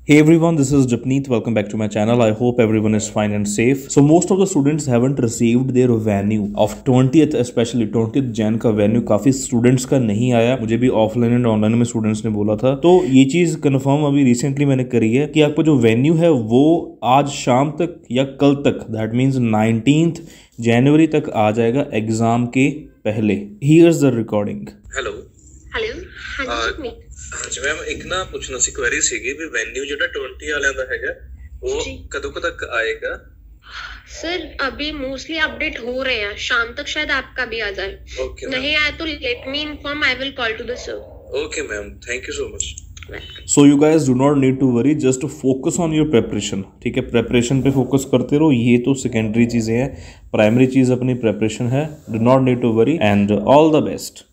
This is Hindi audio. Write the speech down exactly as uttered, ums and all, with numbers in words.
Hey everyone, this is Japneet. Welcome back to my channel. I hope everyone is fine and safe. So most of the students haven't received their venue of twentieth, especially twentieth Jan का venue काफी students का नहीं आया. मुझे भी ऑफलाइन एंड ऑनलाइन में स्टूडेंट्स ने बोला था. तो ये चीज कंफर्म अभी रिसेंटली मैंने करी है कि आपका जो वेन्यू है वो आज शाम तक या कल तक, दैट मीन्स नाइनटीन्थ जनवरी तक आ जाएगा एग्जाम के पहले. Here's the recording. Hello hello हाँ जी जपनीत ਹਾਂਜੀ ਮੈਮ ਇੱਕ ਨਾ ਪੁੱਛਣਾ ਸੀ ਕੁਐਰੀ ਸੀਗੀ ਵੀ ਵੈਨਿਊ ਜਿਹੜਾ ट्वेंटी ਵਾਲਿਆਂ ਦਾ ਹੈਗਾ ਉਹ ਕਦੋਂ ਕੁ ਤੱਕ आएगा? सर अभी मोस्टली अपडेट हो रहे हैं, शाम तक शायद आपका भी आ जाए. ओके नहीं आया तो let me inform, I will call to the sir. Okay ma'am, thank you so much. So you guys do not need to worry, just focus on your preparation. ठीक है, प्रेपरेशन पे फोकस करते रहो. ये तो सेकेंडरी चीज़ें हैं, प्राइमरी चीज़ अपनी प्रेपरेशन है. Do not need to worry and all the best.